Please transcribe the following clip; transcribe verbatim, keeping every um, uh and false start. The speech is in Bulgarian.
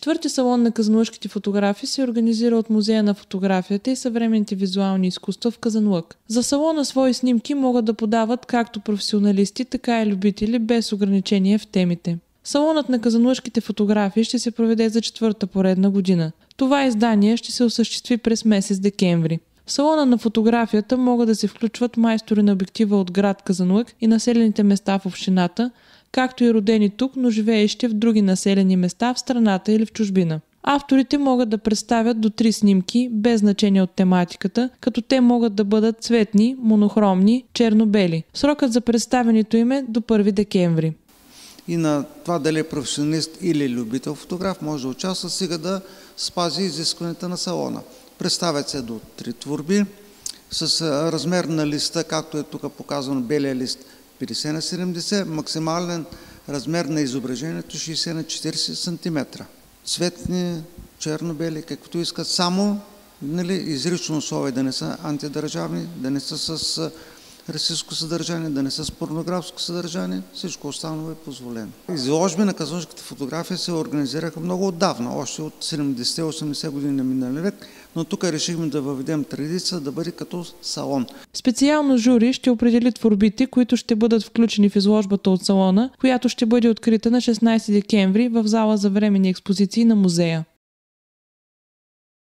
Четвърти салон на казанлъшките фотографии се организира от Музея на фотографията и съвременните визуални изкуства в Казанлък. За салона свои снимки могат да подават както професионалисти, така и любители без ограничения в темите. Салонът на казанлъшките фотографии ще се проведе за четвърта поредна година. Това издание ще се осъществи през месец декември. В салона на фотографията могат да се включват майстори на обектива от град Казанлък и населените места в общината, както и родени тук, но живеещи в други населени места в страната или в чужбина. Авторите могат да представят до три снимки, без значение от тематиката, като те могат да бъдат цветни, монохромни, черно-бели. Срокът за представянето им е до първи декември. И на това дали е професионалист или любител фотограф може да участва, сега да спази изискването на салона. Представят се до три творби с размер на листа, както е тук показано белия лист петдесет на седемдесет, максимален размер на изображението шейсет на четиридесет сантиметра. Цветни, черно-бели, каквито искат, само нали, изрично условие да не са антидържавни, да не са с расистско съдържание, да не са с порнографско съдържание, всичко останало е позволено. Изложби на казанлъшката фотография се организираха много отдавна, още от седемдесетте-осемдесетте години на миналия век, но тук решихме да въведем традиция да бъде като салон. Специално жури ще определи творбите, които ще бъдат включени в изложбата от салона, която ще бъде открита на шестнадесети декември в зала за временни експозиции на музея.